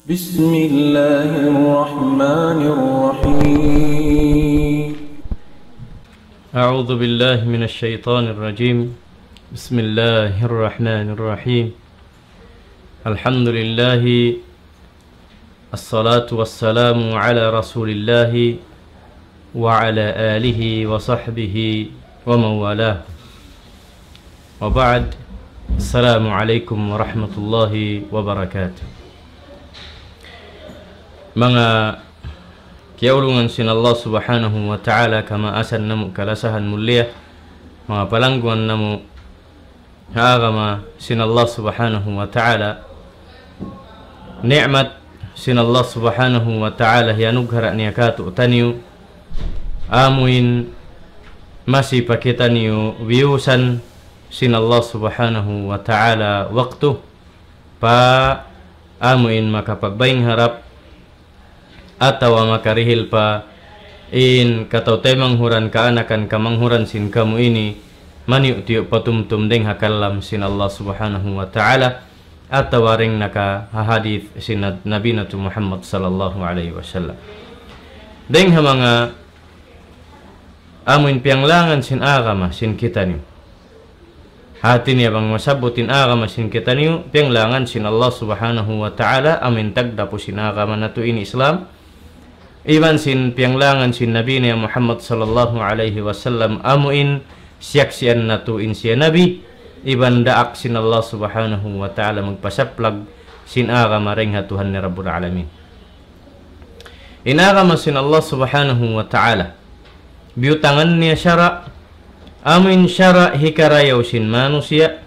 بسم الله الرحمن الرحيم أعوذ بالله من الشيطان الرجيم بسم الله الرحمن الرحيم الحمد لله الصلاة والسلام على رسول الله وعلى آله وصحبه ومن والاه وبعد السلام عليكم ورحمة الله وبركاته. Mga kiaulungan sin Allah subhanahu wa ta'ala kama asan namu kalasahan mulia mga palangguan namu haagama sin Allah subhanahu wa ta'ala ni'mat sin Allah subhanahu wa ta'ala hianughara niya katu taniu amuin masih pakitaniu wiusan sin Allah subhanahu wa ta'ala waktu pa amuin makapagbayang harap atawa makarihil pa in kataw temang huran kaanakan kamanghuran sin kamu ini maniu tiyo patumtum deng hakalam sin Allah subhanahu wa ta'ala atawa ring naka hahadith sin Nabi Natu Muhammad sallallahu alaihi wasallam deng hamanga amuin pianglangan sin agama sin kita niyo hati niya bang masabutin agama sin kita niyo pianglangan sin Allah subhanahu wa ta'ala amin tagda po sin agama natu ini Islam iban sin pianglangan sin Nabi niya Muhammad sallallahu alaihi wasallam amuin siyaksian natuin siya Nabi iban daak sin Allah subhanahu wa ta'ala magpasaplag sin agama ring hatuhan ni Rabbul Alamin inagama sin Allah subhanahu wa ta'ala biutangan niya syara amuin syara hikarayaw sin manusia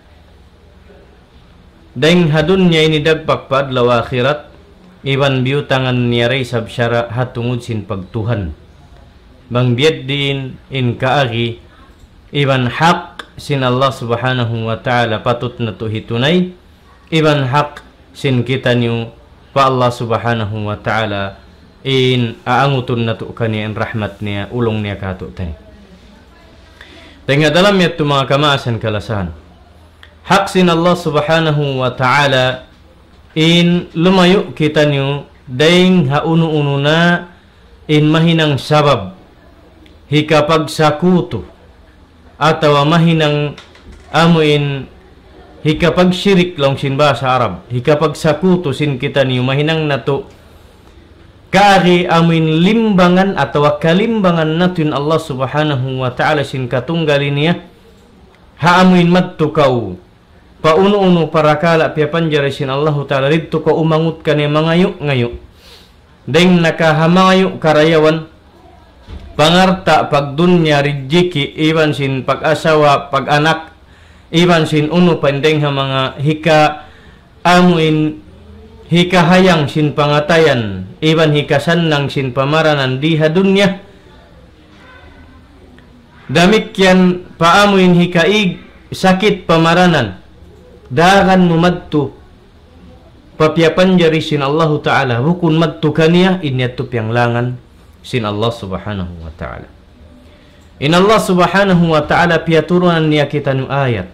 deng hadun niya ini dagpakpad lawa akhirat iban biutangan niya ray sabsyara hatungod sin pagtuhan bang biad din in kaagi iban hak sin Allah subhanahu wa ta'ala patut na tuhitunay iban hak sin kita niyo pa Allah subhanahu wa ta'ala in aangutun na to kaniya in rahmat niya ulong niya kato tayo tenga dalam yato mga kamaasan kalasahan hak sin Allah subhanahu wa ta'ala in lumayo kita niyo daing haunu-uno na in mahinang sabab hikapag sakuto atawa mahinang amuin hikapag syirik long sin bahasa Arab hikapag sakuto sin kita niyo mahinang nato kaari amuin limbangan atawa kalimbangan natin Allah subhanahu wa ta'ala sin katunggali niya haamuin madtukaw pauno-uno para kala piapanjari sin Allah ta'ala rito ko umangut ka niya mangayo ngayo deng nakahamangayo karayawan pangarta pagdunya rijiki iban sin pag-asawa pag-anak iban sin uno pandeng ha mga hika amuin hikahayang sin pangatayan iban hikasanang sin pamaranan diha dunya damikyan paamuin hikaig sakit pamaranan dagan mumadtu papiapan jari sin Allah ta'ala hukun madtu kaniya inyatu pianglangan sin Allah subhanahu wa ta'ala in Allah subhanahu wa ta'ala piaturunan niya kita nu ayat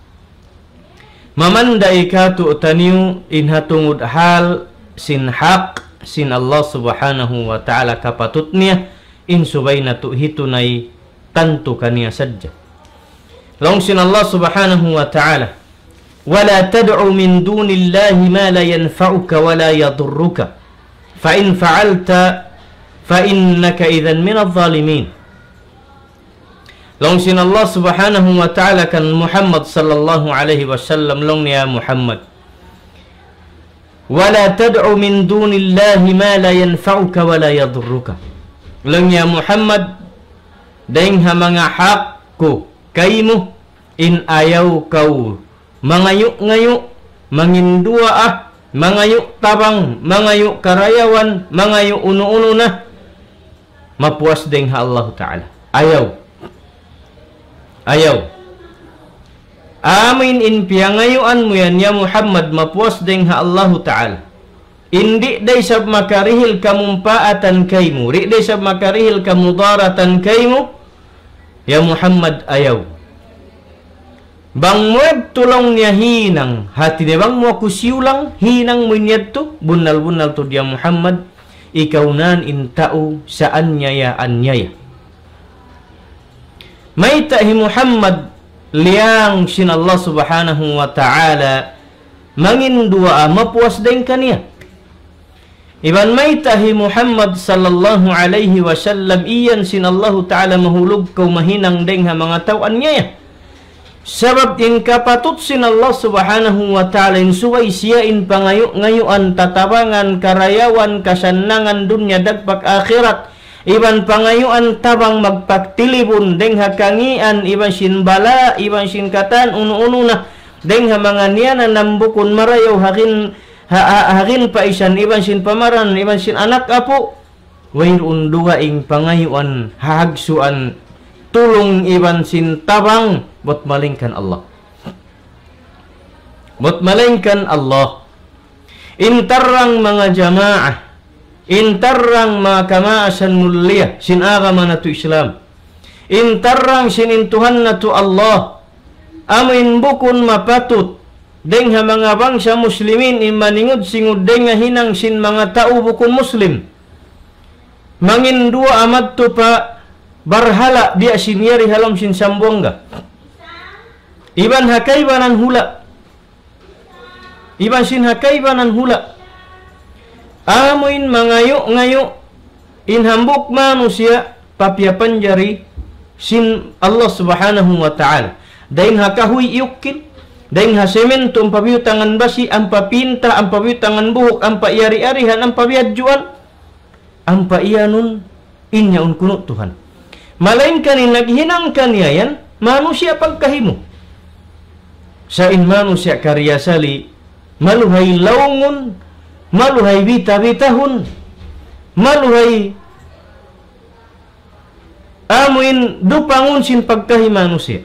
mamanda ikatu taniu in hatungud hal sin haq sin Allah subhanahu wa ta'ala kapatut niya in subay na hitunay tantu kaniya sadya long sin Allah subhanahu wa ta'ala ولا تدع من دون الله ما لا ينفعك ولا يضرك فإن فعلت فإنك إذا من الظالمين لون سين الله سبحانه وتعالى كان محمد صلى الله عليه وسلم لون يا محمد ولا تدع من دون الله ما لا ينفعك ولا يضرك لون يا محمد دينها mga hakku kaimu in ayaw kau mangayo-ngayo, mangindua mangayo tabang, mangayo karayawan, mangayo uno-uno na mapuas ding ha Allah ta'ala ayaw amin in piyangayuan mo yan ya Muhammad mapuas ding ha Allah ta'ala indi day sab makarihil kamumpaatan kaymo ri day sab makarihil kamudaratan kaymo ya Muhammad ayaw Bang muad tulong niya hinang hati de bang mo kusiulang hinang mo niya tu bunal tu dia Muhammad ikaw nan intau saan niya anyaya. May tahi Muhammad liang sin Allah subhanahu wa ta'ala mangin dua mapuas din kaniya. Iban may tahi Muhammad sallallahu alaihi wasallam iyan sin Allah ta'ala mahulog kau mahinang din ha mga tauan niya. Sabab in kapatut sin Allah subhanahu wa ta'ala in suway siya in pangayuan tatabangan karayawan kasanangan dunya dagpak akhirat iban pangayuan tabang magpaktilibon deng hakangian iban sin bala iban sin katan unu na deng ha mga niya na nambukon marayaw harin pa isan iban sin pamaran iban sin anak apo wayron duwa ing pangayuan hahagsuan tulong iban sin tabang buat malingkan Allah. Buat malingkan Allah. Intarang mga jamaah. Intarang mga kamaasan mulia. Sinagama na to Islam. Intarang sinintuhan na to Allah. Amin bukon mapatut. Deng ha mga bangsa muslimin imaningod singod deng hinang sin mga tao bukon muslim. Mangin dua amat to pa barhala dia sinyari halam sin sambongga. Iban hakay banan hula. Iban sin hakay banan hula. Amuin ngayo inhambuk manusia papiapan jari sin Allah subhanahu wa ta'ala. Dain hakahui iukil. Dain hasemento ang pabiutangan basi, ang papinta, ang pabiutangan buhok, ang paiyari-arihan, ang pabiadjuan. Ang paiyanun inyaun kunut Tuhan. Malainkan in naghinang kaniayan manusia pagkahimo. Sa in manusia karya sali maluhay laungun, maluhay bita-bitahun, maluhay amuin dupangun sin pagkahi manusia.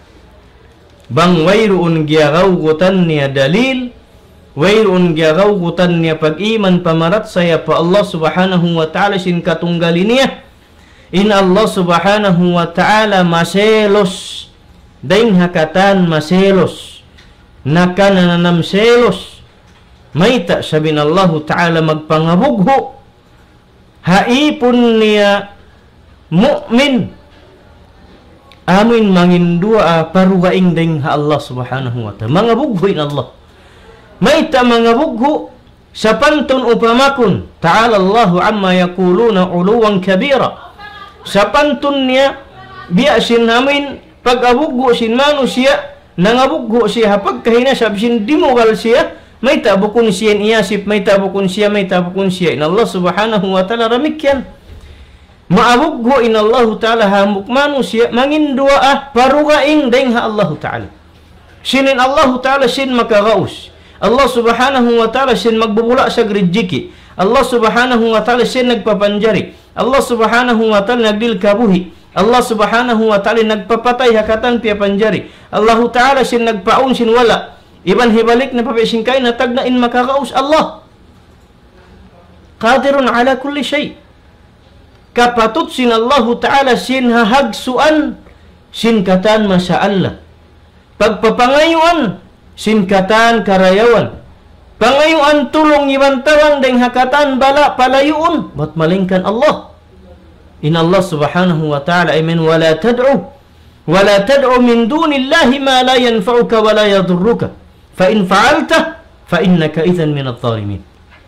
Bang wayroon giyagawgutan niya dalil, wayroon giyagawgutan niya pag-iman pamarat saya pa Allah subhanahu wa ta'ala sin katunggalin niya. In Allah subhanahu wa ta'ala maselos daing hakatan maselos nakananam selos mayta sabin Allah ta'ala magpangabugho haipon niya mu'min amin mangindua parugaing daing ha Allah subhanahu wa ta'ala mangabugho in Allah mayta mangabugho sa pantun upamakun ta'ala Allahu amma yakuluna uluwang kabira sa pantun niya biasin namin pag-abuggo sin manusia nangabuggo siya pagkahina sab sin dimugal siya may tabukon siya iyasip may tabukon siya in Allah subhanahu wa ta'ala ramikyan maabuggo in Allah ta'ala hamuk manusia mangindua parugaing daing ha Allah ta'ala sinin Allah ta'ala sin makagaus Allah subhanahu wa ta'ala sin magbubula sa grijiki Allah subhanahu wa ta'ala sin nagpapanjari Allah subhanahu wa ta'ala nagdil kabuhi Allah subhanahu wa ta'ala nagpapatay hakatan piya panjari. Allah ta'ala sin nagpaun sin wala. Iban hibalik na papisingkay na tagnain makakaus Allah. Qadirun ala kulli shay. Kapatut sin Allah ta'ala sin hahagsuan sin katan masa Allah. Pagpapangayuan sin katan karayawan. Pangayuan tulong ibantawang deng hakatan bala palayuun. Ba't malingkan Allah. In Allah subhanahu wa ta'ala amin wala tad'u min dunillahi ma la yanfa'uka wa la yadurruka fa in fa'alta fa innaka idhan min adh-dhalimin.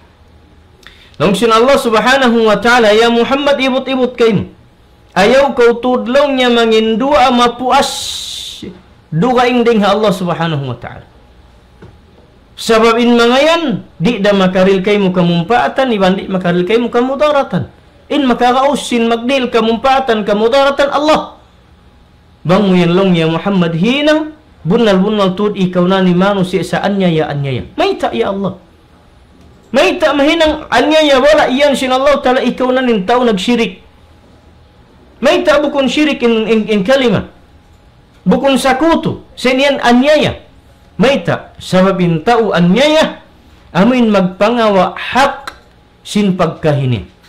Langsung Allah subhanahu wa ta'ala ya Muhammad ibut-ibut kaim ayaw kau tudlong niya mangindua mapuas dugaing ding Allah subhanahu wa ta'ala sabab in mangayan di da makaril kaimu kamumpaatan iban di makaril kaimu kamudaratan in makakausin magdil kamumpatan kamudaratan Allah bang muyanlong ya Muhammad hinang bunal tud ikaw na ni manusia sa anyaya may ta ya Allah may ta mahinang anyaya wala iyan sin Allah ta'ala ikaw na nin tao nagsyirik may ta bukon syirik in kalima bukon sakuto sin yan anyaya may ta sababin tao anyaya amin magpangawa hak sin pagkahini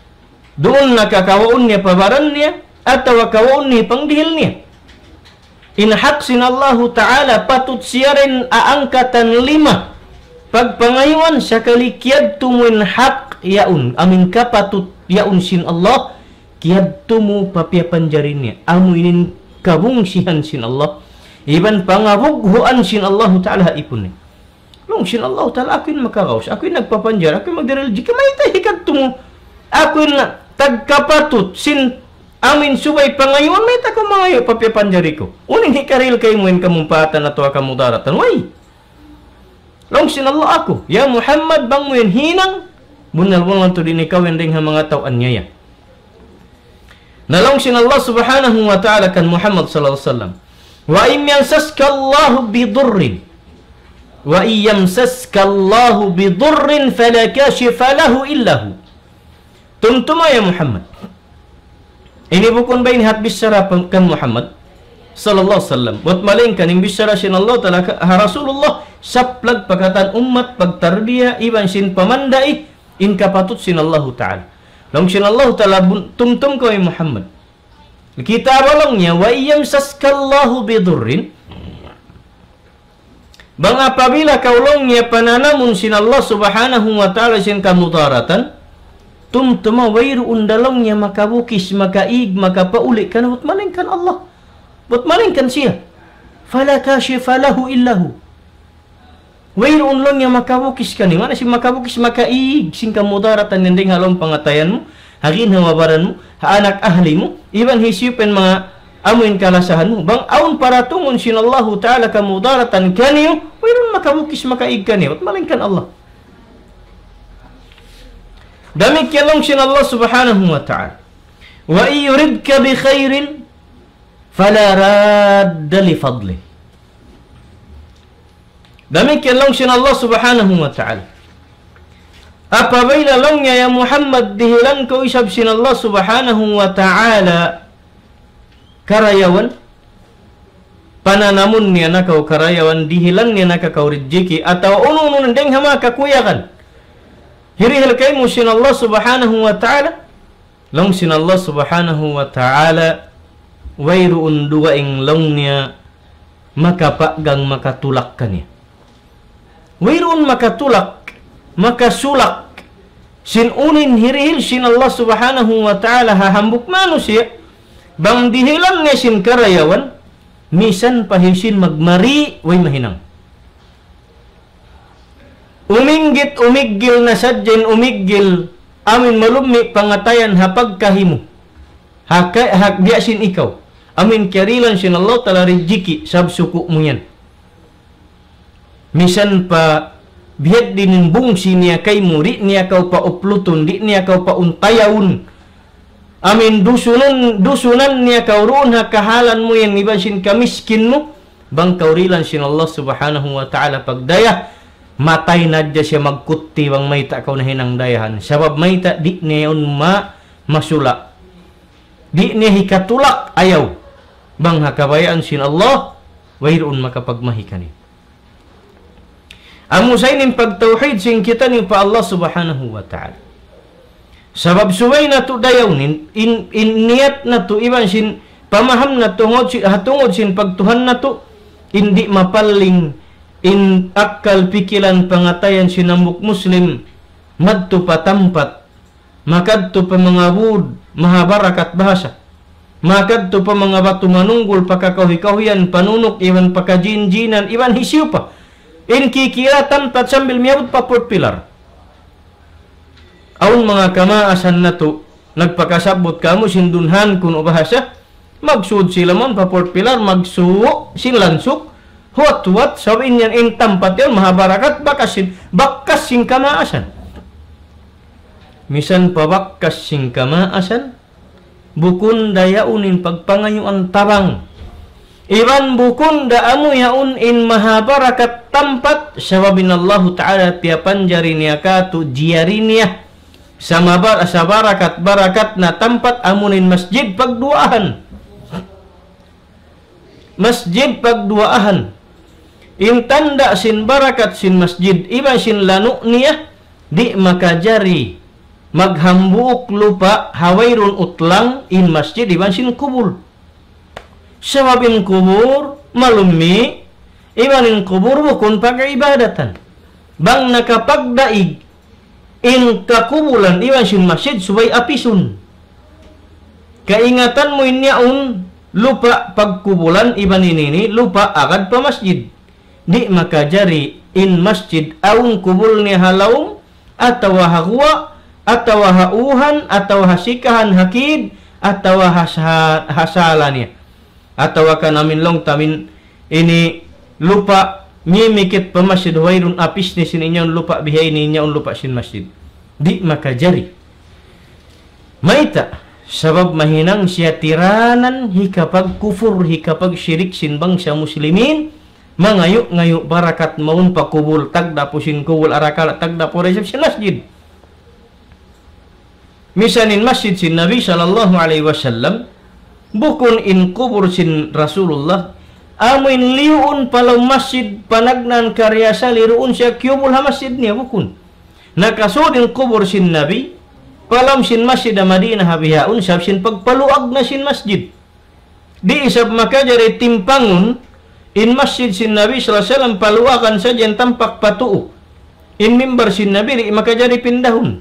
doon nakakawaon niya pabaran niya at kawaon niya pangdihil niya In hak sinallahu ta'ala patut siarin aangkatan 5 pagpangayuan sakali kiad tumuin hak yaun amin ka patut yaun sin Allah kiad tumu papia panjarinya amuinin kabungsihan sin Allah iban pangabughuan sin Allah ta'ala ipun long sin Allah ta'ala akuin makaraos akuin nagpapanjar akuin magdirelji kamay tahikat tumu akuin tagkapatut sin amin subay pangayuan may tako mangayo papia panjari ko unin hikaril kay muin kamumpatan atau kamudaratan way long sin Allah aku ya Muhammad bang muin hinang bunal bunal tu dinikaw yang mga tauan niya nalong sin Allah subhanahu wa ta'ala kan Muhammad sallallahu alaihi wasallam wa im yamsaska Allah bidurrin wa iyamsaska Allah bidurrin fala kashifa lahu illa hu tumtuma ya Muhammad ini bukan bain hat bisyara kan Muhammad sallallahu alaihi wasallam buat malingkan yang bisyara sin Allah ta'ala Rasulullah saplag pagkatan umat pagtarbiya iban sin pamandai in kapatut sin Allah ta'ala long sin Allah ta'ala tumtum ko ay Muhammad kita balongnya wa iyamsaskallahu bidurrin bang apabila kaulongnya pananamun sin Allah subhanahu wa ta'ala sin kamudaratan tumtuma wairu undalongnya makabukis makaig makapaulik kan buat malingkan Allah buat malingkan siya fala kashifa lahu illahu wairu unlongnya makabukis kan mana si makabukis makaig sin kamudaratan nending halong pangatayan mo harin hawabaran mo anak ahli mo iban hisipen mga amuin kalasahan mo bang aun para tungon sin Allah ta'ala kamudaratan kaniyo wairu makabukis makaig kaniyo at malingkan Allah demikian long sin Allah subhanahu wa ta'ala wa yuridka bi khairin fala radda li fadlih demikian long sin Allah subhanahu wa ta'ala apabila longnya ya Muhammad dihilang kau isab sin Allah subhanahu wa ta'ala karayawan pananamun niya na kau karayawan dihilang niya na kau rezeki atau unun deng hama kakuyakan hirihil kay mo sin Allah subhanahu wa ta'ala long sin Allah subhanahu wa ta'ala wayroon duwaing long niya makapagang makatulak kanya wayroon makatulak makasulak sin unin hirihil sin Allah subhanahu wa ta'ala hahambuk manusia bang dihilang niya sin karayawan misan pahisin magmari way mahinang uminggit umiggil na sadyan umiggil amin malumi pangatayan hapag kahimu hakdiya sin ikaw amin karilan sin Allah tala rijiki sab suku mo yan misan pa biyad dinin bungsi niya kay mo di niya kau pa upluton di niya kau pa untayawun amin dusunan niya kau roon hakahalan mo yan iban sin kamiskin mo bang kaurilan sin Allah subhanahu wa ta'ala pagdaya matay na dya siya magkuti bang may ta kau na hinang dayahan sabab may ta di niya yun masula di niya hikatulak ayaw bang hakabayaan sin Allah wayroon makapagmahikan amo sa inin pagtawhid sin kita ni pa Allah subhanahu wa ta'ala sabab suway na to dayaw in niyat na to iban sin pamaham na hatungod sin pagtuhan na to hindi mapaling in akal pikilan pangatayan sinambuk muslim madto patampat makadto pa mga bud mahabarakat bahasa makadto pa mga batu manunggol pakakahuy-kahuyan panunok iwan pakajinjinan iwan hisiw pa in kikiratan pat sambil miyabot pa port pilar aun mga kamaasan na to nagpakasabot kamo sindunhan kuno bahasa magsud sila mon pa port pilar magsuo sinlansuk huwat sabihin yan in tampat yun mahabarakat bakas sing kamaasan misan pa bakas sing kamaasan bukun dayaunin pagpangayuan tabang iban bukun daamu yaun in mahabarakat tampat sababin Allah ta'ala piapan jari niya katu jiyari niya sama barakat na tempat amunin masjid pagduaan in tanda sin barakat sin masjid iba sin lanu niya di makajari maghambuk lupa hawairun utlang in masjid iban sin kubul Sebab in kubur malumi iban in kubur bukun pag-ibadatan. Bang nakapagdaig in kakubulan iban sin masjid subay apisun. Kaingatan mo inyaon lupa pagkubulan iban inini lupa agad pa masjid. Di makajari in masjid aun kubul ni halawm atau hagwa atau hauhan atau hasikahan hakid atau hasalanya atau kanamin long tamin ini lupa nyimikit pa masjid wairun apis ni sin inyaon lupa bihay ni inyaon lupa sin masjid. Di makajari maita sabab mahinang siya tiranan hikapag kufur hikapag syirik sin bangsa muslimin mangayo barakat maun pakubul tagda pusin kubul arakal tagda po resep sin masjid. Misanin masjid sin Nabi sallallahu alaihi wasallam bukun in kubur sin Rasulullah amin liun palau masjid panagnan karyasa liruun siya kyubul ha masjid niya bukun nakasudin kubur sin Nabi palam sin masjid na Madinah habihaun sab sin pagpaluag na sin masjid di isab makajari timpangun in masjid sin Nabi sallallahu alaihi wasallam paluakan saja tampak patuo in mimbar sin Nabi di makajari pindahun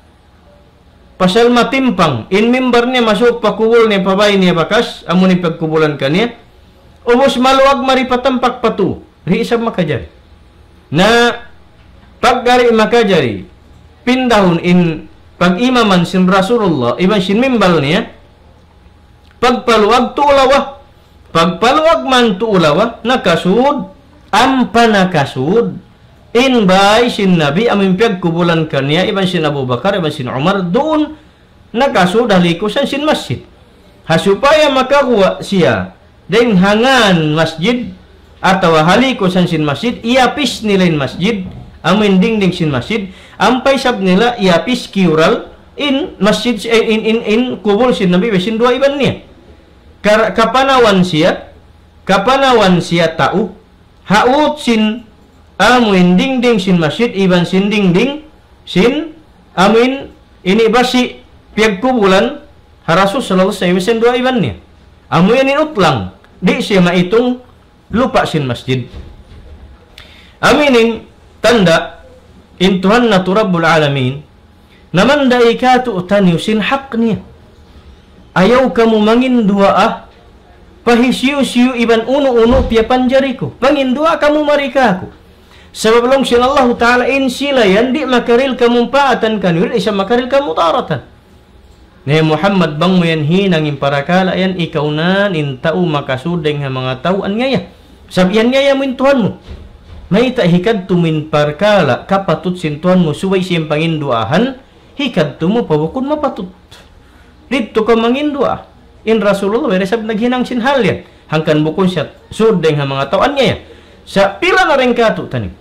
pasal matimpang in mimbar niya masuk pakubul niya pabay niya bakas amo ni pagkubulan kaniya ubos maluag maripatampak patuo di isab makajari na paggari makajari pindahun in pag-imaman sin Rasulullah iban sin mimbal niya pagpaluag tuulawa pagpaluag man tuulawa nakasud ampa nakasud in bay sin Nabi amin pagkubulan kaniya iban sin Abu Bakar iban sin Umar doon nakasud halikusan sin masjid hasupaya makakuha siya deng hangan masjid atau halikusan sin masjid iapis nilain masjid amin dingding sin masjid ampay sab nila iapis kiural in masjid in kubul sin Nabi sin dua iban niya kapanawan siya tau haut sin amin dingding sin masjid iban sin dingding sin amin ini basi piag kubulan harasus sallallahu alaihi wasallam sin dua iban niya amin inutlang di siya maitong lupa sin masjid aminin tanda in Tuhan na tu Rabbul Alamin naman dai ka tu taniw sin hak niya ayaw kamu mangindua pahisiu-siu iban uno-uno pia panjari ko mangindua kamu marika ko sebab long sin Allah Ta'ala in sila yan di makaril kamu paatan kanil isa makaril kamu taratan ni Muhammad bang mo yan hinang imparakala yan ikaw na in tao makasudeng ha mga tauan ngaya sabihan ngaya mo in Tuhan mo may hikad tumin parkala kapatut sin Tuhan mo suway siyang panginduahan hikad tumo pabukon mapatut dito ka mangindua in Rasulullah resab naghinang sin halyan hangkan bukon siya sudeng ha mga tauan niya sa pila na rin kato tanim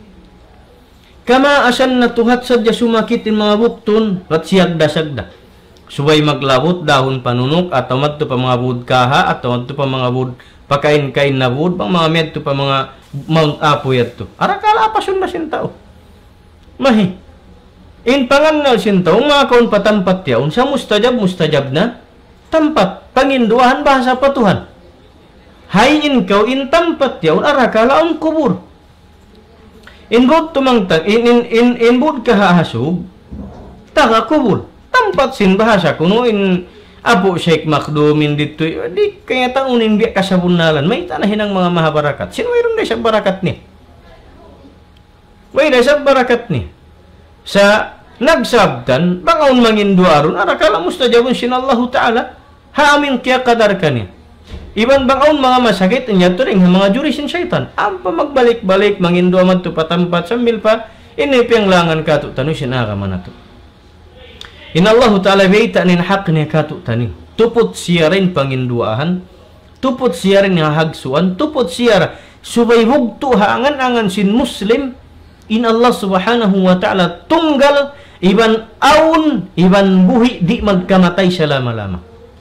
kama asan na tuhat sadya sumakit in mga buktun at siyagda-sagda suway maglabot dahon panunok at amadto pa mga budkaha at amadto pa mga bud pakain-kain na bud pang mga medto pa mga Mount Apo yato. Arakala apasun na sin tao. Mahi. In panganal sin tao, mga kaon patampat yaon, sa mustajab na, tampat, panginduahan bahasa patuhan. Hayin kau in tampat yaon, arakala ang kubur. In bud tumangtang, in bud kahahasub, taga kubur. Tampat sin bahasa kuno in Apo Sheikh Makdumin dito, di kaya taunin biya kasabunalan, may tanahin ang mga mahabarakat. Sino mayroon na sa barakat ni? May na sa barakat ni. Sa nagsabdan, bangaon manginduaron, arakala mustajabun sin Allah Ta'ala, haamin kaya kadar ka niya. Iban bangaon mga masakit, niya to rin, mga juri sin syaitan. Ampa magbalik-balik, manginduaman to patampat, sambil pa, inipiyang langan ka to, tanong sinakaman na to. In Allah Ta'ala baita nin hak niya kato tani. Tupot siya rin panginduahan. Tupot siya rin hahagsuan. Tupot siya subay hugto haangan-angan sin Muslim. In Allah Subhanahu wa Ta'ala tunggal iban aun, iban buhi di magkamatay siya lama-lama.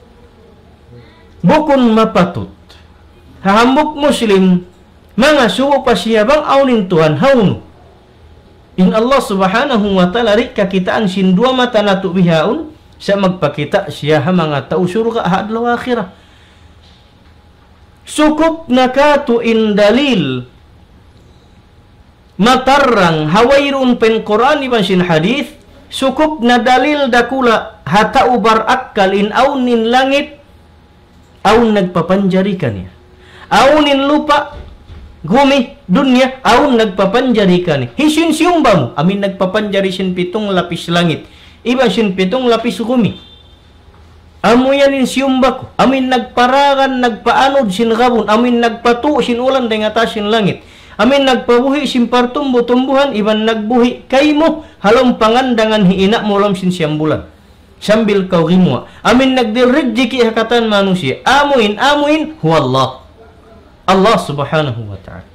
Bukon mapatut. Hahambok Muslim mga suwo pa siya bang aunin Tuhan haunu. In Allah Subhanahu wa Ta'ala rika kitaan sin dua mata natu bihaun sa magpakita siya ha mga tao surga hadlaw akhirah sukup nakatu in dalil matarrang hawairun pen Quran iban sin hadis sukup na dalil dakula hata ubar akal in aunin langit aun nagpapanjarikan ya aunin lupa gumi dunia aun nagpapanjarikan hisin siumbamu amin nagpapanjari sin pitong lapis langit iban sin pitong lapis gumi amu yanin siumbako amin nagparagan nagpaanod sin gabon amin nagpatu sin ulan dengan atas sin langit amin nagpabuhi sin partumbu-tumbuhan iban nagbuhi kaymo halong pangandangan hiina molom sin siyam bulan sambil kau rimwa amin nagdirrejiki hakatan manusia amuin huwallah Allah subhanahu wa ta'ala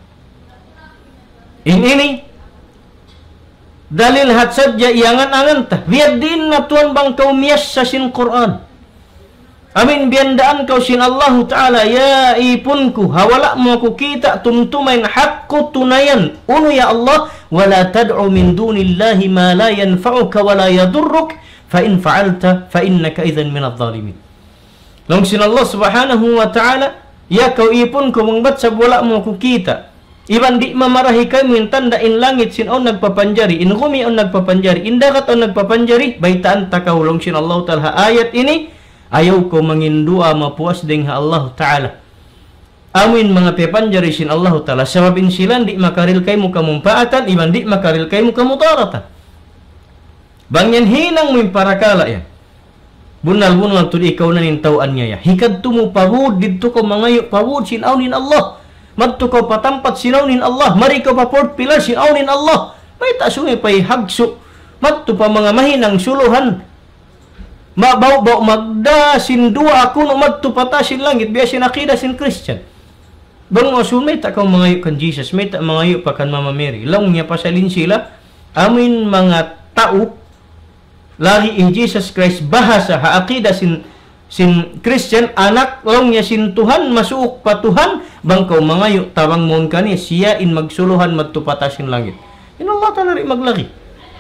ini dalil hat saja iangan-angan tah biar din na tuan bang kau miyas sa sin Quran amin biandaan kau sin Allah Ta'ala ya ipunku hawala mo aku kita tumtumain hakku tunayan unu ya Allah wala tad'u min dunillahi ma la yanfa'uka wala yadurruk fa in fa'alta fa innaka idhan minadh dhalimin long sin Allah Subhanahu wa Ta'ala ya kau ipunku mengbat sa wala mo aku kita iban di mamarahi kami tanda in langit sin on nagpapanjari in gumi on nagpapanjari in dagat on nagpapanjari baitaan takaw long sin Allah Ta'ala ayat ini ayaw ko mangindua mapuas ding Allah Ta'ala amin mga pepanjari sin Allah Ta'ala sababin silan di makaril kay mo kamumpaatan iban di makaril kay mo kamutaratan bangyan hinang mo yung parakala yan bunal-bunal tud ikaw na nintawaan niya ya hikad tumo pawud dito ko mangayo pawud sin awnin Allah madto ko patampat sin awnin Allah mari ko pa port pilar sin awnin Allah may tasungay pa'y hagso madto pa mga mahinang suluhan mabaw-baw magda sin dua ako no magtupata sin langit biya sin akida sin Christian bang masun may takaw mangayo kan Jesus may ta mangayo pa kan Mama Mary lang niya pasalin sila amin mga tao lagi in Jesus Christ bahasa ha akida sin Christian anak lang niya sin Tuhan masuok pa Tuhan bang kau mangayo tawang mon kani siya in magsuluhan magtupata sin langit in Allah Ta'ala ri maglagi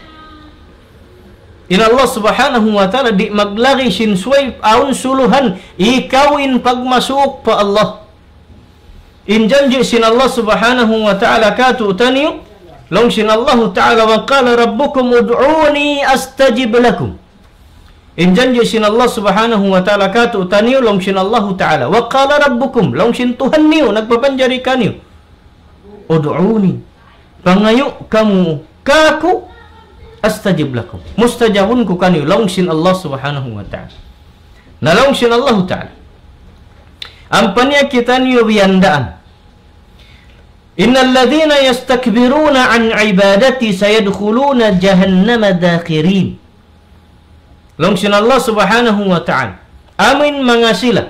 in Allah Subhanahu wa Ta'ala di maglagi sin suway aun suluhan ikawin pagmasuk pa Allah in janji sin Allah Subhanahu wa Ta'ala katu taniyo long sin Allah Ta'ala wa qala rabbukum ud'uni astajib lakum in janji sin Allah Subhanahu wa Ta'ala katu taniyo long sin Allah Ta'ala wa qala rabbukum long sin Tuhan niyo nagpapanjari kaniyo ud'uni pangayo kamu kaku astajib lakum mustajabun ku kani longsin Allah Subhanahu wa Ta'ala na longsin Allah Ta'ala ampanya kita niyo biandaan innal ladhina yastakbiruna an ibadati sayadkhuluna jahannama dakhirin longsin Allah Subhanahu wa Ta'ala amin mga sila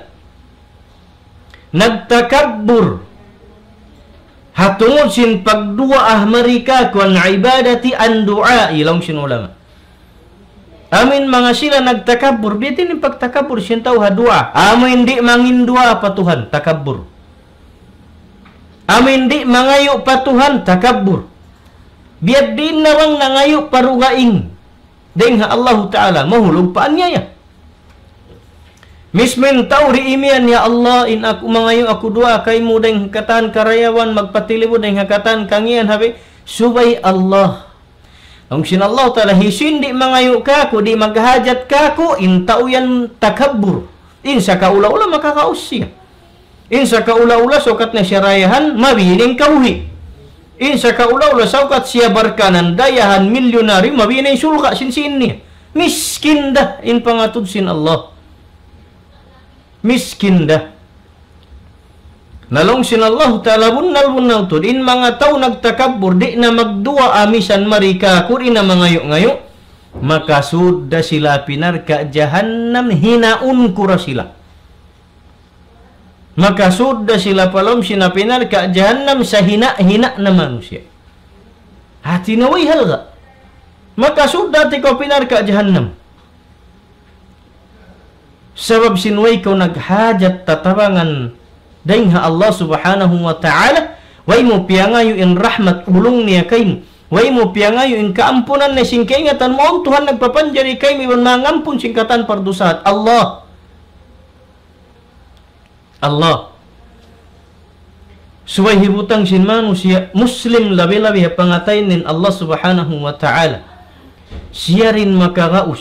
nagtakabbur hatungod sin pagduaah mereka kuan ibadati an du'a ilong sin ulama amin mga sila nagtakabur bitin yung pagtakabur sin tao hadua amin di mangin dua pa Tuhan takabur amin di mangayo pa Tuhan takabur biad din nawang nangayo parugaing ding ha Allah Ta'ala mahulog paan niya ya mismin tau riimian ya Allah in aku mangayo aku dua kay mo ding hakatan karayawan magpatilibod ding hakatan kangian habi subay Allah ang sin Allah Ta'ala hisin di mangayo ka ko di maghajat ka ko in tau yan takabbur in sa kaula-ula makakausya in sa kaula-ula sukat na siya rayahan mabining kauhi in sa kaula-ula sukat siya barkanan dayahan milyonary mabining sulka sin niya miskin dah in pangatud sin Allah miskin dah nalong sin Allah Ta'ala bunal to din mga tao nagtakabbur di na magdua amisan marika kuri na mangayo-ngayo makasudda sila pinarka jahannam hinaun kura sila makasudda sila palom sinapinarka jahannam sa hina-hina na manusia hati naway halga makasudda ti ko pinarka jahannam sabab sinway ko naghajat tatabangan dahing ha Allah Subhanahu wa Ta'ala way mo piyangayo in rahmat ulong niya kay way mo piyangayo in kaampunan na singkaingatan mo Tuhan nagpapanjari kay may mangampun singkatan pardusahat Allah suway hibutang sin manusia muslim labi-labi pangatain nin Allah subhanahu wa ta'ala siya rin makaraus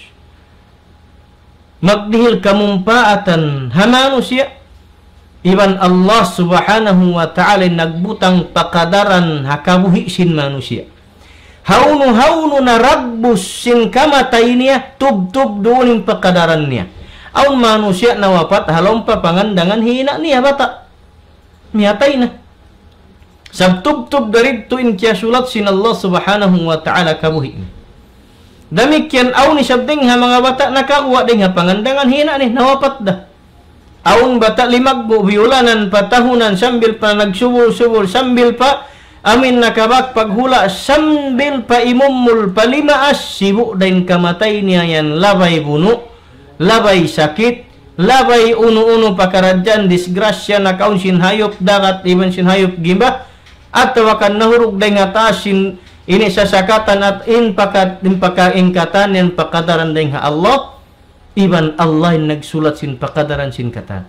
magdihil kamumpaatan ha manusia iban Allah subhanahu wa ta'ala nagbutang pakadaran hakabuhi sin manusia haunu na ragbus sin kamatay niya tub doon pakadaran niya aun manusia na wapat halompa pangandangan hina niya bata miyatay na sabtub dari tuin kya sulat sin Allah subhanahu wa ta'ala kabuhi damikyan aun ni sabding ha mga bata nakakuha ding ha pangandangan hina ni nawapat da aun bata limagbo biulanan patahunan sambil pa nagsubol sambil pa amin nakabak paghula sambil pa imumul palimaas sibu din kamatay niya yan labay buno labay sakit labay uno pakaradyan disgrasya na kaun sin hayop dagat iban sin hayop gimba at tawakan nahurug day nga tasin ini sasakatan at pakaingkatan yan pakadaran day nga Allah iban Allah yung nagsulat sin pakadaran sin katan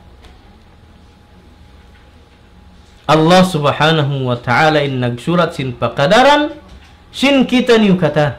Allah subhanahu wa ta'ala yung nagsulat sin pakadaran sin kita niyo katan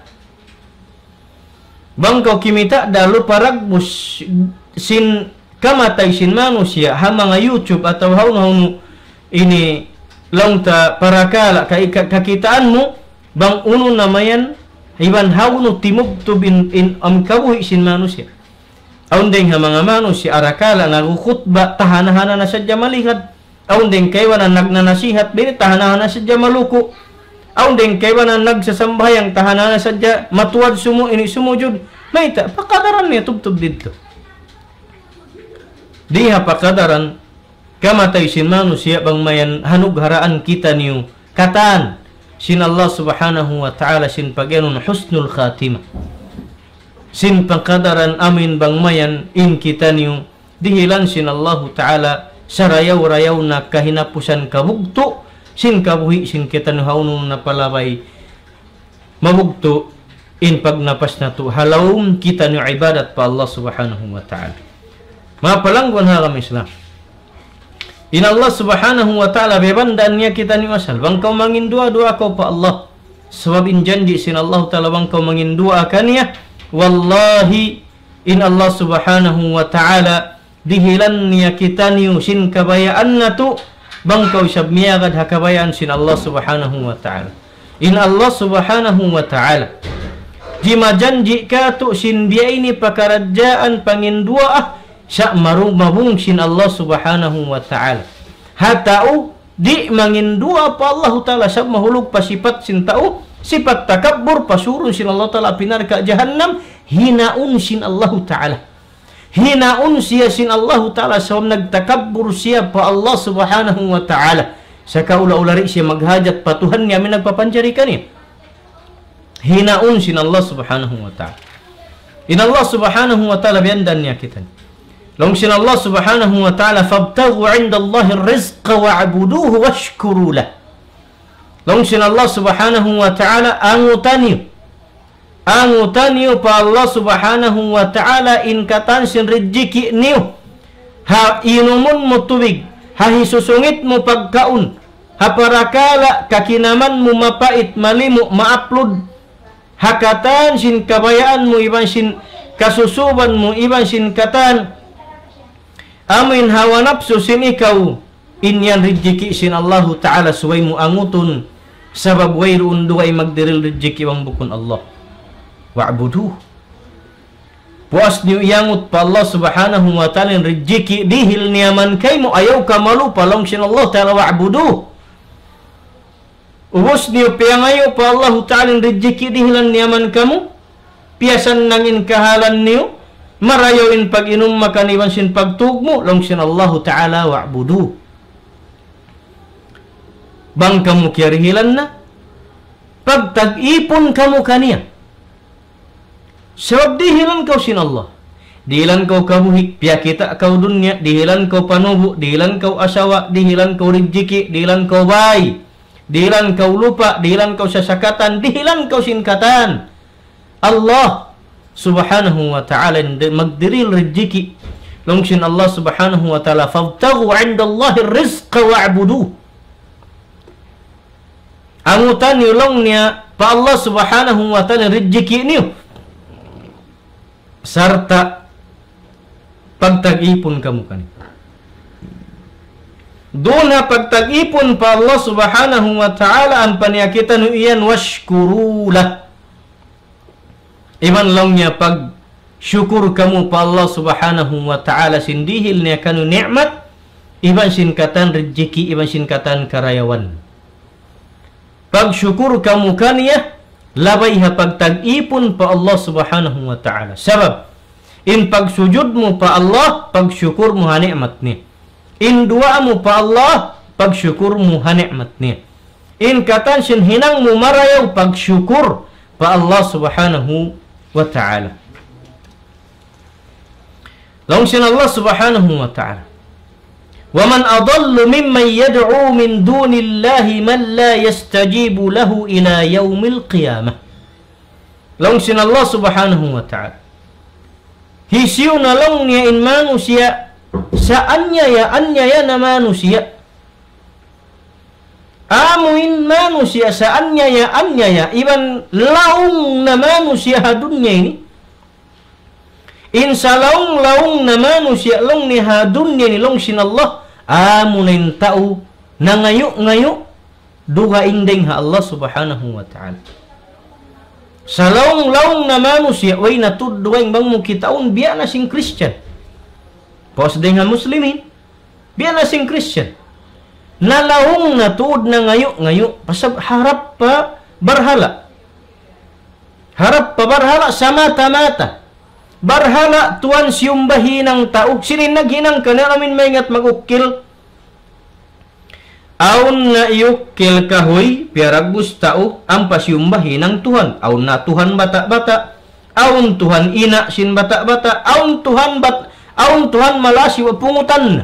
bangkaw kimita dalo paragbus sin kamatay sin manusia ha mga YouTube atau haun ini lang ta parakala kakitaan mo bang uno namayan iban haun timugtub in kabuhi sin manusia aun ding ha mga manusia arakala nagukutba tahanahana na sadya malihat aun ding kaywan na nagnanasihat bini tahanahana sadya maluko aun ding kaywan na nagsasambayang tahanahana sadya matuwad ini sumujud may ta pakadaran niya tub dito diha pakadaran kamatay sin manusia bang mayan hanug haraan kita niyo katan sin Allah subhanahu wa ta'ala sin pagyanun husnul khatimah sin pakadaran amin bang mayan in kita niyo dihilan sin Allah ta'ala sarayaw na kahinapusan kabugto sin kabuhi sin kita niyo haunun na palabay mabugto in pagnapas na to halawum kita niyo ibadat pa Allah subhanahu wa ta'ala mapalangguan ha kami Islam in Allah subhanahu wa ta'ala bebandaan niya kita ni asal bang kau mangin dua kau pa Allah sebab in janji sin Allah ta'ala bang kau mangin dua kan ya wallahi in Allah subhanahu wa ta'ala dihilan niya kita ni sin kabayaan na to bang kau sabmiyagad ha kabayaan sin Allah subhanahu wa ta'ala in Allah subhanahu wa ta'ala jima janji ka to sin biya ini pakarajaan pangin dua siya mabung sin Allah subhanahu wa ta'ala hatau di mangin dua pa Allah ta'ala siya mahulog pa sifat sin tao sifat takabbur pasurun sin Allah ta'ala pinar ka jahannam hinaun sin Allah ta'ala hinaun siya sin Allah ta'ala sa nagtakabbur siya pa Allah subhanahu wa ta'ala sa kaula-ulari siya maghajat patuhan niya may nagpapanjari ka niya hinaun sin Allah subhanahu wa ta'ala in Allah subhanahu wa ta'ala biyandan niya kita long sin Allah subhanahu wa ta'ala fabtaghu 'inda Allahi ar-rizqa wa'buduhu washkuru lah long sin Allah subhanahu wa ta'ala angutaniyo pa Allah subhanahu wa ta'ala in katan sin rijiki niyo ha inumun mo tubig ha hisusungit mo pagkaon ha parakala kakinaman mo mapait malimo ma-upload hakatan sin kabayaan mo iban sin kasusuban mo iban sin katan amin hawa nafsu sin ikaw inyan rijiki sin Allah ta'ala suway mo angutun sabab wayroon duway magdiril rijiki wang bukun Allah wa'buduh puas niyo iyangut pa Allah subhanahu wa ta'ala rijiki dihil niyaman kay mo ayaw ka malupa long sin Allah ta'ala wa'buduh ubos niyo piyangayo pa Allah ta'ala rijiki dihilan niyaman kamu piyasan nangin kahalan niyo marayoin pag-inom makaniwan sin pagtugmo long sin Allah ta'ala wa'budu bang kamu kiarihilan na pagtag-ipon kamu kaniya sebab dihilan kau sin Allah dihilan kau kabuhik piyakita kau dunya dihilan kau panubo dihilan kau asawa dihilan kau rijiki dihilan kau bay dihilan kau lupa dihilan kau sasakatan dihilan kau sinkatan Allah subhanahu wa ta'ala magdiril riziki long sin Allah subhanahu wa ta'ala fabtaghu 'inda Allahi rizqa wa'buduh Angutan nilong niya pa Allah subhanahu wa ta'ala rezeki niyo. Sarta pagtag-ipon kamu kani. Doon na pagtag-ipon pa Allah subhanahu wa ta'ala ang paniyakitan nyo iyan washkurulah. Iman lang niya pag syukur kamu pa Allah subhanahu wa ta'ala sindihil niya kanu ni'mat, iban sinkatan rezeki, iban sinkatan karayawan. Pag syukur kamu kaniya, labay ha pagtag-ipon pa Allah subhanahu wa ta'ala. Sabab, in pagsujud mo pa Allah, pagsyukur mo ha ni'mat niya. In dua mo pa Allah, pagsyukur mo ha ni'mat niya. In katan sin hinang mo marayaw, pagsyukur pa Allah subhanahu wa ta'ala. Laung sin Allah subhanahu wa ta'ala. وَمَنْ أَضَلُّ مِمَّنْ يَدْعُو مِنْ دُونِ اللَّهِ مَنْ لَا يَسْتَجِيبُ لَهُ إِلَى يَوْمِ الْقِيَامَةِ. Laung sin Allah subhanahu wa ta'ala. Hisiw na lang niya in manusia sa anya na manusia. Amuin manusia sa anya iban laung na manusia ha dunya ini. In sa laung na manusia long ni ha dunya ni long sin Allah amunin tao na ngayo duha indeng ha Allah subhanahu wa ta'ala. Sa laung na manusia way natudduwang bang mo kitaon biya na sing Christian. Pos deng ha muslimin biya na sing Christian. Nalaong na tuod na ngayo pasab harap pa barhala sa mata-mata. Barhala tuan siyumbahin ng tao. Sininaghinang ka na namin maingat mag-ukil. Aun na iukil kahoy, piaragbus tao, ang pasiyumbahin ng Tuhan. Aun na Tuhan bata-bata. Aun Tuhan ina sin bata-bata. Aun Tuhan malasi wa pungutan na.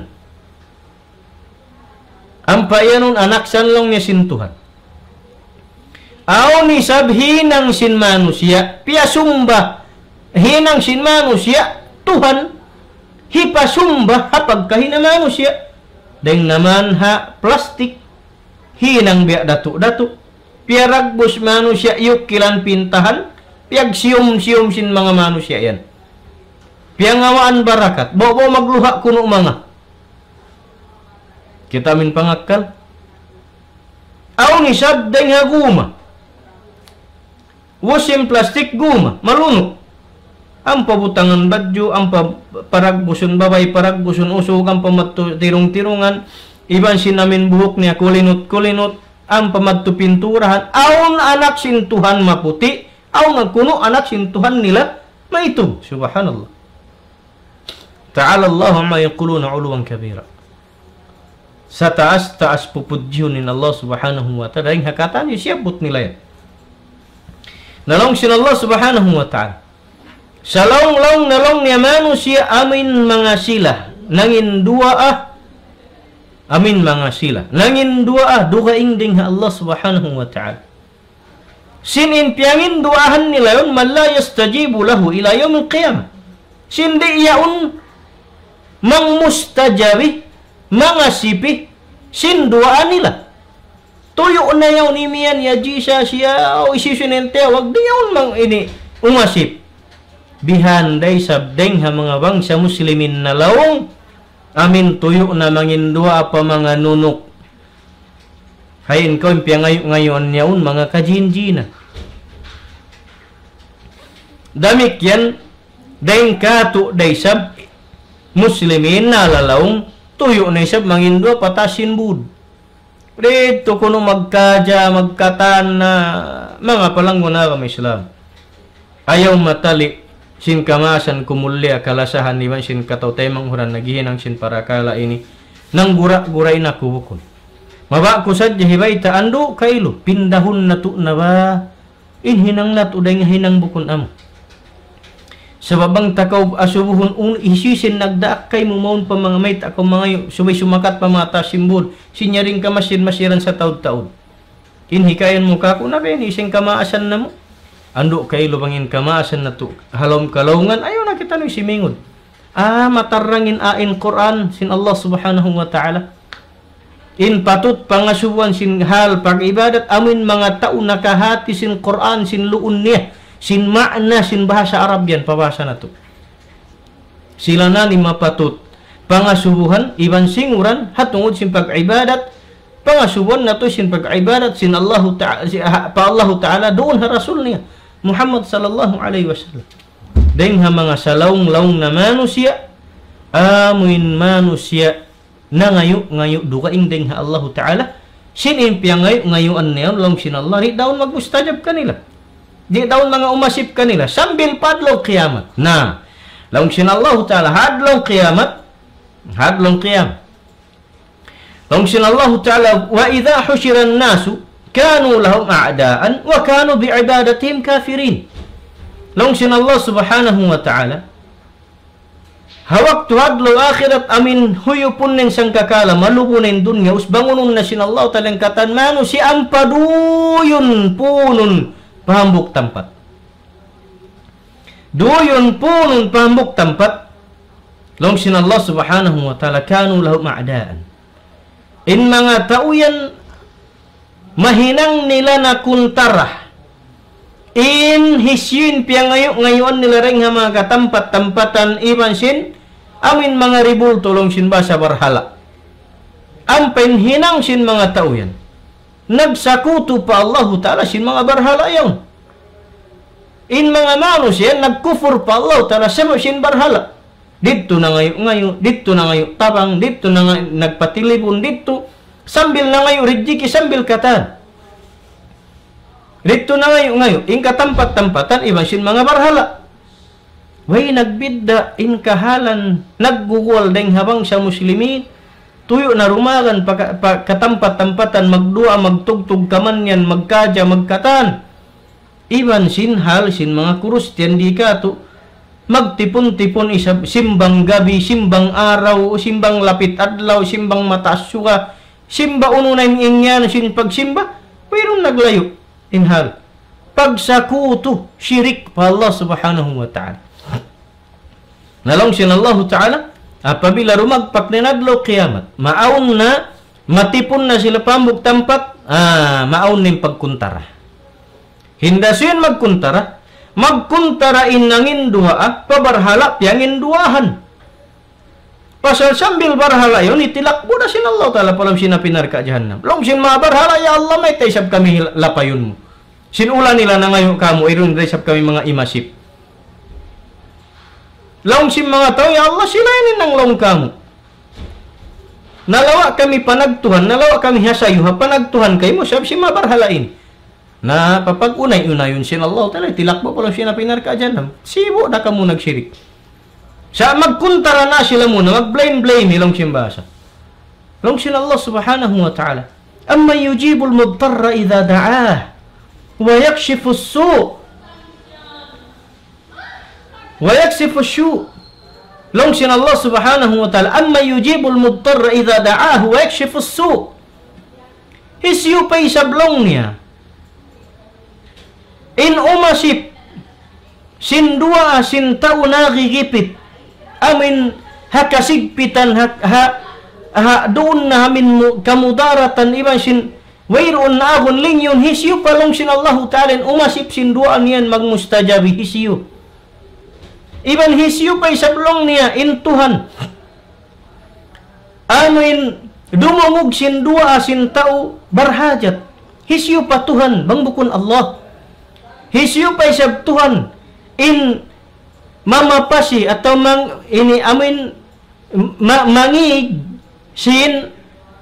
Ang payanon anak sanlong niya sin Tuhan. Aun ni sabhinang sin manusia, piyasumba. Hinang sin manusia, Tuhan, hipasumba hapag kahina manusia. Deng naman ha plastik, hinang biya dato-dato. Piaragbos manusia, yukilan pintahan, piag siyum-siyum sin mga manusia yan. Piangawaan barakat, bobo magluha kuno mga. Kita min pangakal. Aw ni sabdeng ha guma. Wasim plastik guma, malunok. Ang pabutangan badyo, ang paragbuson babay, paragbuson usog, ang pamattirong-tirungan, iban sinamin buhok niya, kulinot-kulinot, ang pamadto pinturahan, aon anak sin Tuhan maputi, aon nagkuno anak sin Tuhan nila, maitog. Subhanallah. Ta'ala Allah ma yaquluna uluwan kabira. Sa taas pupudyon ni Allah subhanahu wa ta'ala, yung hakatan, yung siyabot nila yan. Nalong sin Allah subhanahu wa ta'ala. Sa laong nalong niya manusia amin mga sila nangin dua amin mga sila nangin dua duha inding ha Allah subhanahu wa ta'ala. Sinin piangin duahan nila yun man la yastajibu lahu ila yawmil qiyamah. Sindi iyaun mang mustajabi mga sipi sin duaan nila. Tuyo na yaw ni miyan ya jisa siya o isisunente wag di yaun mang ini umasip. Bihanday sabdeng ha mga bangsa muslimin na laong amin tuyo na mangindua pa mga nunok. Hayin ko impiya ngayon yaun mga kajinjina. Damik yan dahing kato day sab muslimin na lalaong tuyo na isab mangindua patasin bud. Dito kuno magkadya magkatan na mga palanguna kami Islam. Ayaw matali sin kamasan kumulya kalasahan iban sin katautay manghuran nagihinang sin parakala ini nang gura-guray na kubukon. Maba ko sadya hibay ta ando kailo pindahon na tu na ba inhinang lat uday nga hinang bukon amo. Sa babang takaw asubuhon isisin nagdaak kay mumaon pa mga mayt ako mga subay sumakat pa mga tasimbod sinyaring kamasin masiran sa taud-taud. Inhikayan mo ka ko na ben ising kamaasan na mo. Ando kay lubangin kamasan na to halom kalungan ayo na kita no simingod matarangin ain Quran sin Allah subhanahu wa ta'ala in patut pangasubuan sin hal pag-ibadat amin mga tao nakahati sin Quran sin luun niya sin makna sin bahasa Arab yan pabasa na to. Sila na ni mapatut pangasubuhan iban singuran hatungod sin pag-ibadat pangasubuhan na to sin pag-ibadat sin Allah Ta'ala doon ha Rasul niya Muhammad sallallahu alaihi wasallam. Dahil ha mga salaung-laung na manusia amuin manusia na ngayo dukaing ding ha Allah Ta'ala sinimpiang ngayuan niya long sin Allah di daon magmustajab kanila di daon mga umasip kanila sambil padlong kiamat na long sin Allah Ta'ala hadlong kiamat long sin Allah Ta'ala wa idha husyiran nasu kanu lahum a'daan wa kanu bi'ibadatihim kafirin. Long sin Allah subhanahu wa ta'ala hawak tuhadlo akhirat amin huyupun ning sangkakala malubunin dunya usbangunon na sinallahu talang katan manu si ampaduyun punun pahambuk tempat duyun punun pahambuk tempat long sinallahu subhanahu wa ta'ala kanu lahum a'daan in mga tauyan mahinang nila na kuntarah in hisyin piang ngayon nila ring ha mga katampat-tampatan iban sin amin mga ribul tulong sin basa barhala. Ang penhinang sin mga tao yan. Nagsakuto pa Allah Ta'ala sin mga barhala yan. In mga manusia, nagkufur pa Allah Ta'ala sin barhala. Dito na ngayon, dito na ngayon tabang, dito na ngayon nagpatilipon, dito sambil na ngayon rijiki, sambil katan. Dito na ngayon, in katampat-tampatan, iban sin mga barhala. Way nagbidda in kahalan naggugol deng habang sa muslimin tuyo na rumagan katampat-tampatan magdua magtugtog kamanyan magkadya magkatan iban sin hal sin mga Kristyan di kato magtipon-tipon isab simbang gabi simbang araw simbang lapit adlaw simbang mataas suka simba uno na ingyan sin pagsimba mayroong naglayo in hal pagsakuto syirik pa Allah subhanahu wa ta'ala. Nalong sin Allah Ta'ala apabila rumagpak ni nadlo kiamat maaun na matipon na sila pambuk tempat maaun ning pagkuntara hindasin magkuntara innangin duha pabarhala piangin duahan pasal sambil barhala yon itilak buda sin Allah Ta'ala palam sinapinar ka jahannam long sin mabarhala ya Allah may taisab kami lapayon mo sinula nila na ngayon kamu irun taisab kami mga imasip long si mga tao, ya Allah, sila ini nang long kamu. Nalawa kami panagtuhan, nalawa kami hasayuha, panagtuhan kayo mo, sabi si mabarhalain. Na papag-unay-unayon sin Allah, talay, tilakbo pa lang siya na pinarka dyan. Sibo na ka mo nagsirik. Sa magkuntara na sila muna, mag-blame-blame ilong simbasa. Long sin Allah subhanahu wa ta'ala. Amma yujibul mudtarra idha da'ah, wa yakshifu su' ويكشف السوء long sin Allah subhanahu wa ta'ala amma yujibul mudtarra idha da'ahu wa yakshifu as-su' hisyu pa isablong niya in umasip sin dua sin tao nagigipit amin hakasigpitan doon na amin kamudaratan iban sin wayroon na agon linyon hisyu pa long sin Allah ta'ala umasip sin dua niyan magmustajabi hisyu iban hisyu pa isablong niya in Tuhan amin dumungog sin dua sin tao barhajat hisyu pa Tuhan bangbukon Allah hisyu pa isab Tuhan in mamapasi atau ini amin mangig sin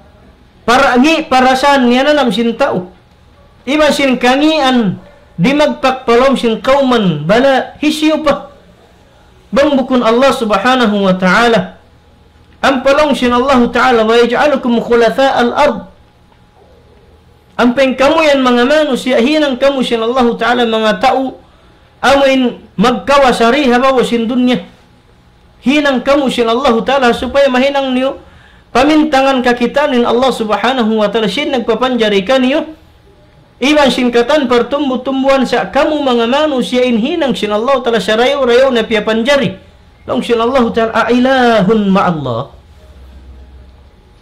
parasan niya nanam sin tao iban sin kangian di magpakpalom sin kauman bala hisyu pa bangbukon Allah subhanahu wa ta'ala ang palong sin Allah ta'ala wa yaj'alukum khulafa al-ard ang pengkamu yan mga manusia hinang kamu sin Allah ta'ala mga tao amin magkawasari habaw sin dunya hinang kamu sin Allah ta'ala supaya mahinang niyo pamintangan kakitanin Allah subhanahu wa ta'ala sin nagpapanjari ka niyo iban singkatan pertumbuh-tumbuhan sa kamu mga manusia inhinang sin Allah Ta'ala sa rayo-rayo na piyapanjari long sin Allah Ta'ala ailahun ma'allah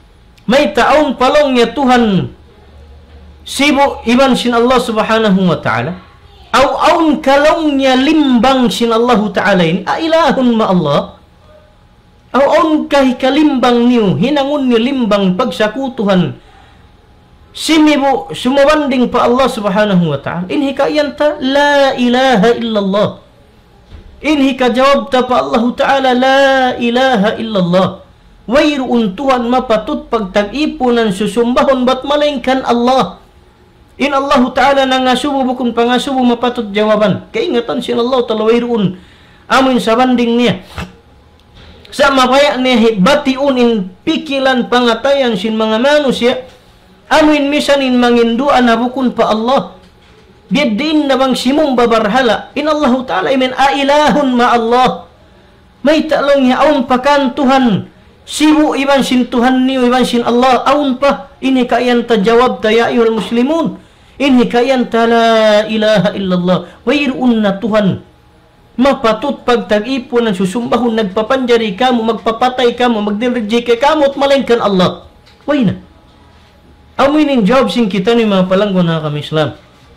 may taong palong niya Tuhan sibu iban sin Allah subhanahu wa ta'ala aun kalong niya limbang sin Allah ta'ala ini ilahun ma Allah aun kay kalimbang niyo hinangon niyo limbang pagsakutuhan simibu sumabanding pa Allah subhanahu wa ta'ala inhi kayanta la ilaha illallah inhi kajawab ta pa Allah ta'ala la ilaha illallah wayroon Tuhan mapatut pagtag-ipunan susumbahon bat malingkan Allah in Allah ta'ala nangasubo bukun pangasubo mapatut jawaban kaingatan sin Allah ta'ala wayroon amin sa banding niya sa mapaya niya batiun in pikilan pangatayan sin mga manusia amin misanin manginduan na bukun pa Allah biyadin na bang simong babarhala in Allah ta'ala imen ilahun ma Allah may talong niya aun pakan Tuhan sibu iban sin Tuhan niyo iban sin Allah aun pa ini kayan tajawab ta ya ayyuhal muslimun ini kayan ta la ilaha illallah wayroon na Tuhan mapatut pagtag-ipon ng susumbahon nagpapanjari kamo magpapatay kamo magdilrejik kay kamo at malingkan Allah way na aminin jawab sin kita ni mga palanggo na kami Islam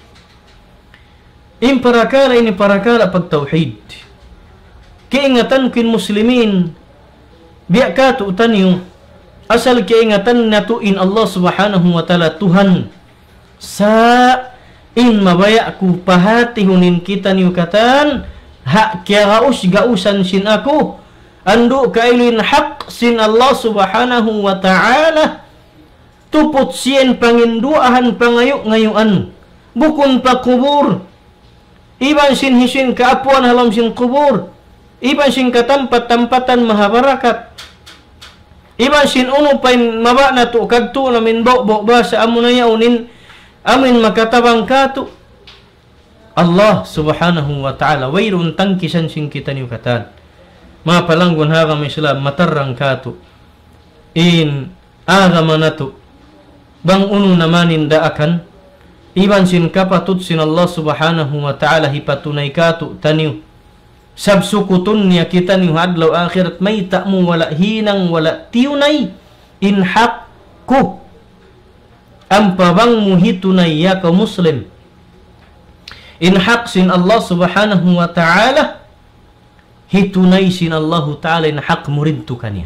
imparakala ini parakala pagtauhid kiingatan kin muslimin biya ka tuutan yung asal kiingatan na tuin Allah subhanahu wa ta'ala Tuhan sa in mabaya ku pahatihunin kita niyo katan ha kya gausan sin ako ando kailin haq sin Allah subhanahu wa ta'ala tupot siyen panginduahan pangayo-ngayuan bukun pa kubur iban sin hisin kaapuan halam sin kubur iban sin katampat-tampatan mahabarakat iban sin uno pa maba na to kadto namin bo ba sa amo na yaunin amin makatabang kato Allah subhanahu wa ta'ala wayroon tangkisan sin kita niyo katan mga palanggon hagam Islam matarang kato in agama na to bang uno namanin daakan iban sin kapatut sin Allah subhanahu wa ta'ala hipatunay kato taniyo sabsukutun niya kita niyo hadlaw akhirat may ta'mu wala hinang wala tiyunay in haqku ang pabang muhitunay ya ka muslim in haq sin Allah subhanahu wa ta'ala hitunay sin Allah ta'ala in haq murintu kanya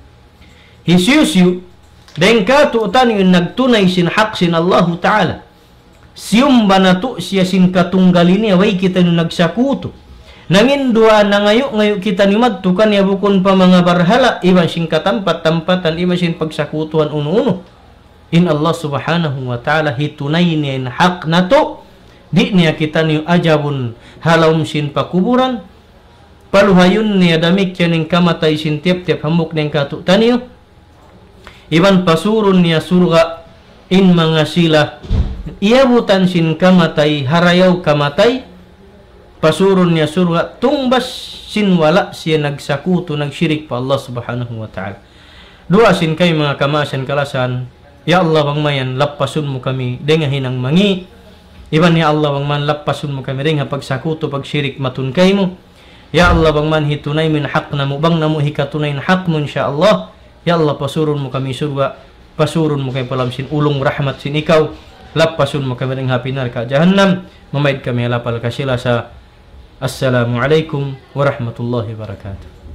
hisyusyu den kato taniyo nagtunay sin haq sin Allah ta'ala siyum banato siya sin katunggali niya way kita niyo nagsakuto nangin dua na ngayo kita ni madtukan ya bukon pa mga barhala iban sin katampat-tampatan iban sin pagsakutuan uno-uno in Allah subhanahu wa ta'ala hitunay niya in haq na to di niya kita niyo ajabun halawm sin pakuburan paluhayon niya damik yan ng kamatay sin tiap-tiap hamuk ng katutan niyo iban pasurun niya surga in mga sila iabutan sin kamatay harayaw kamatay pasurun niya surga tumbas sinwala siya nagsakuto nagsyirik pa Allah subhanahu wa ta'ala dua sin kay mga kamasan kalasan ya Allah bang mayan lapasun mo kami denga hinang mangi iban ya Allah bang man lapasun mo kami denga pagsakuto pagsyirik matun kay mo ya Allah bang man hitunay min haq na mo bang na mo hikatunay na haq mo insyaAllah ya Allah pasurun mo kami surga pasurun mo kay palam sin ulong rahmat sin ikaw lapasun mo kami denga hapinar ka jahannam mamaid kami lapal ka sila sa Assalamualaikum warahmatullahi wabarakatuh.